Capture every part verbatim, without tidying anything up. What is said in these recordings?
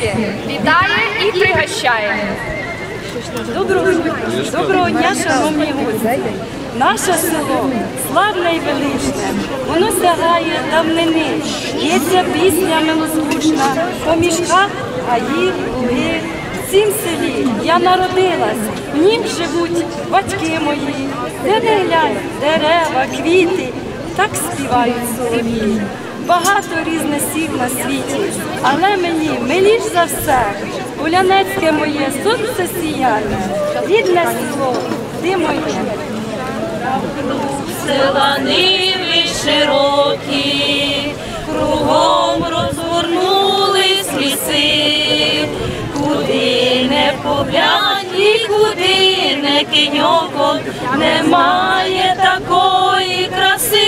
Полянецьке вітає і пригощає. Доброго дня, доброго дня, шановні гості. Наше село славне і величне, воно сягає давнини, лється пісня милозвучна, по мішках гаї, луги. В цім селі я народилась, в нім живуть батьки мої, де не глянь, дерева, квіти, так співають солов'ї. Багато різних сіл на світі, але мені миліш за все, Полянецьке моє сонце сіяне, рідне село, ти моє. Села ниви широкі, кругом розгорнулись ліси, куди не поглянь і куди не кинь оком, немає такої краси.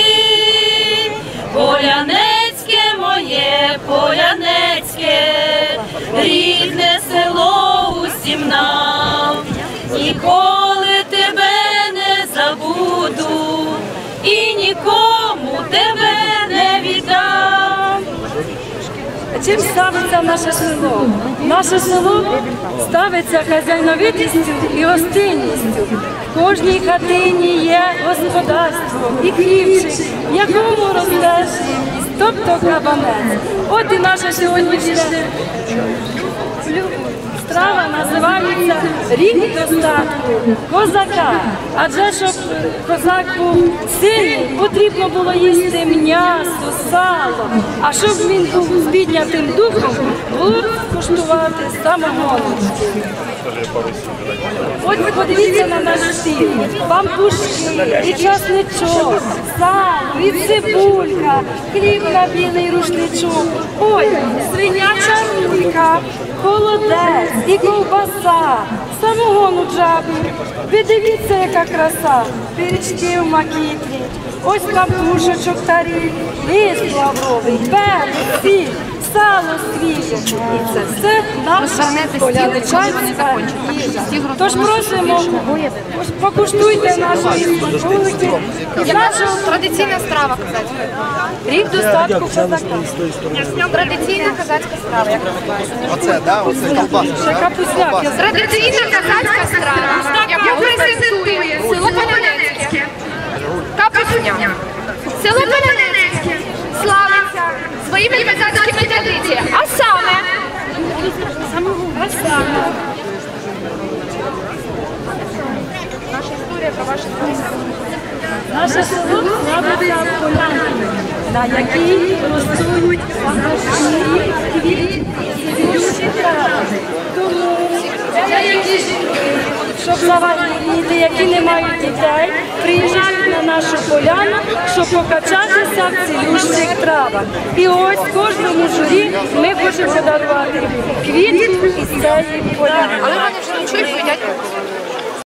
Полянецьке моє, Полянецьке, рідне село усім нам, ніколи тебе не забуду і нікому тебе не віддам. Чим ставиться наше село? Наше село ставиться хазяйновитістю і гостинністю. В кожній хатині є господарство і хлібчик, в якому росте живність, тобто кабанець. От і наша сьогоднішня страва називається рік достатку козака. Адже щоб козак був сильний, потрібно було їсти м'ясо, сало. А щоб він був з піднятим духом, було скуштувати самогоночки. От подивіться на наш стіл. Пампушки, і часничок, сало, і цибулька, хліб на білий рушничок. Ой, свиняча рулька, холодець і ковбаса, самогону джабі. Ви дивіться, яка краса, пиріжки в макітрі, ось пампушечок таріль, лист лавровий, перець, сіль, сало свіже. І це все наша поляничанська їжа. Тож просимо, покуштуйте наші смаколики. Традиційна страва козацька. Рік достатку козака. Традиційна козацька страва, як називається? Оце, да? Оце колбаса. Ще капусняк. я знаю. Традиційна козацька страва, яку презентує село Полянецьке. Капусня. Село Полянецьке славиться своїми козацькими традиціями. А саме? А саме. Наша історія про ваше село. Наше село славиться полянами, на якій ростуть пахощі, квіти, цвітущі трави. Тому деякі жінки, щоб завагітніти, які не мають дітей, приїжджають на нашу поляну, щоб покачатися в цілющих травах. І ось кожному журі ми хочемо подарувати квіти із цієї поляни. Але вони вже нічого не їдять.